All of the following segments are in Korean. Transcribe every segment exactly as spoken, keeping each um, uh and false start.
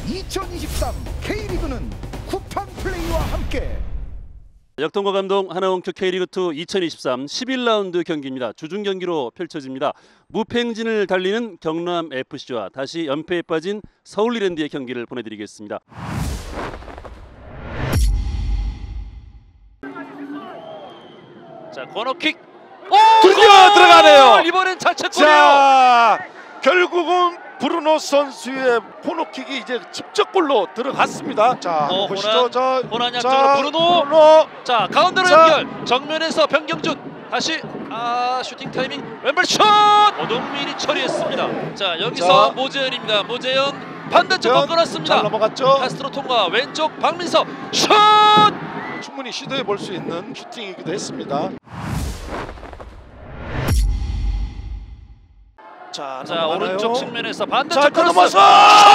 이천이십삼 K리그는 쿠팡 플레이와 함께. 역동과 감동 하나원큐 K리그이 이천이십삼 십일 라운드 경기입니다. 주중 경기로 펼쳐집니다. 무패행진을 달리는 경남에프씨와 다시 연패에 빠진 서울이랜드의 경기를 보내드리겠습니다. 자, 코너킥. 오! 드디어 들어가네요. 이번엔 자책골이에요. 자, 결국은 브루노 선수의 코너킥이 이제 직접골로 들어갔습니다. 자, 어, 보시죠. 호난, 자, 호난 자, 양쪽으로 브루노. 브루노. 자, 가운데로 자. 연결. 정면에서 변경준. 다시 아 슈팅 타이밍 왼발 슛! 오동민이 처리했습니다. 자, 여기서 자. 모재현입니다. 모재현 반대쪽 잘 끊었습니다. 넘어갔죠. 카스트로 통과. 왼쪽 박민서 슛! 충분히 시도해 볼 수 있는 슈팅이기도 했습니다. 자, 자, 넘어가나요? 오른쪽 측면에서 자, 반대쪽 일단 크로스. 넘어서.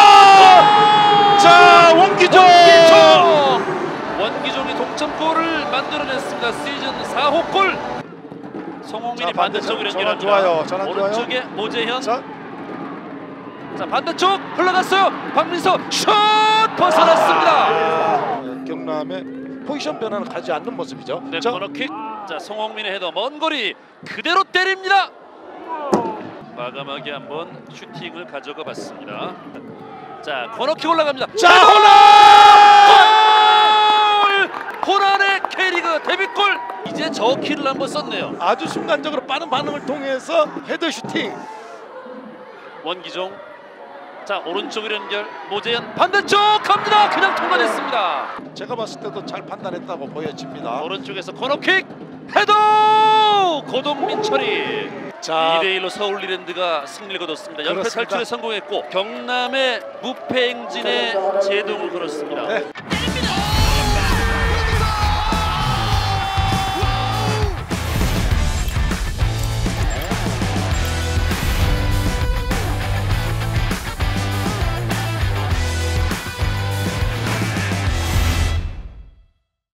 자, 원기종. 원기종! 원기종이 동점골을 만들어냈습니다. 시즌 사 호 골. 송홍민이 자, 반대쪽으로 전환 연결합니다. 좋아요. 전환 좋아요. 오른쪽에 모재현. 자, 자, 반대쪽 흘러갔어요. 박민서 슛! 벗어났습니다. 아, 경남의 포지션 변화는 가지 않는 모습이죠. 네, 자, 코너킥. 자, 송홍민의 헤더 먼 거리 그대로 때립니다. 과감하게 한번 슈팅을 가져가 봤습니다. 자, 코너킥 올라갑니다. 자, 골! 호란의 K리그 데뷔골. 이제 저 키를 한번 썼네요. 아주 순간적으로 빠른 반응을 통해서 헤더 슈팅. 원기종. 자, 오른쪽으로 연결. 모재현 반대쪽 갑니다. 그냥 통과됐습니다. 제가 봤을 때도 잘 판단했다고 보여집니다. 오른쪽에서 코너킥 헤더! 고동민 처리. 자, 이 대 일로 서울이랜드가 승리를 거뒀습니다. 연패 그렇습니다. 탈출에 성공했고 경남의 무패 행진에 제동을 걸었습니다. 네.